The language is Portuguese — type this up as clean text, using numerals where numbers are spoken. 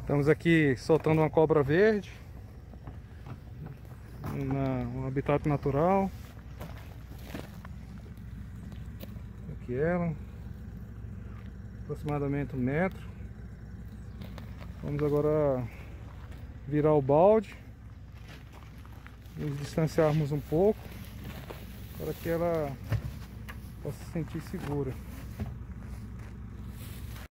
Estamos aqui soltando uma cobra verde um habitat natural. Aqui ela, aproximadamente 1 metro. Vamos agora virar o balde, nos distanciarmos um pouco para que ela possa se sentir segura.